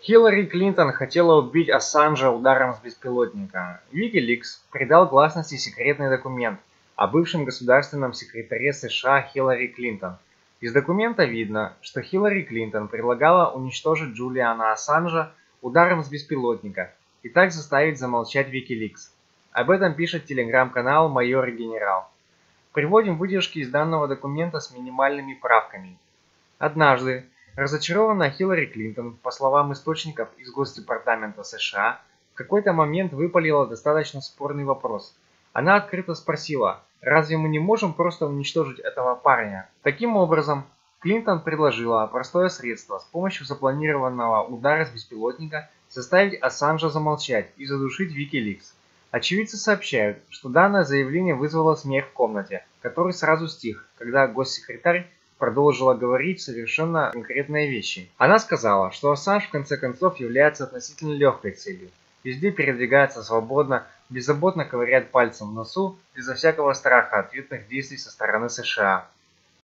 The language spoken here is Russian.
Хиллари Клинтон хотела убить Ассанжа ударом с беспилотника. Wikileaks придал гласности секретный документ о бывшем государственном секретаре США Хиллари Клинтон. Из документа видно, что Хиллари Клинтон предлагала уничтожить Джулиана Ассанжа ударом с беспилотника и так заставить замолчать Wikileaks. Об этом пишет телеграм-канал «Майор и генерал». Приводим выдержки из данного документа с минимальными правками. Однажды разочарованная Хиллари Клинтон, по словам источников из Госдепартамента США, в какой-то момент выпалила достаточно спорный вопрос. Она открыто спросила: «Разве мы не можем просто уничтожить этого парня?» Таким образом, Клинтон предложила простое средство: с помощью запланированного удара с беспилотника заставить Ассанжа замолчать и задушить Wikileaks. Очевидцы сообщают, что данное заявление вызвало смех в комнате, который сразу стих, когда госсекретарь продолжила говорить совершенно конкретные вещи. Она сказала, что Ассанж в конце концов является относительно легкой целью. Везде передвигается свободно, беззаботно ковыряет пальцем в носу, безо всякого страха ответных действий со стороны США.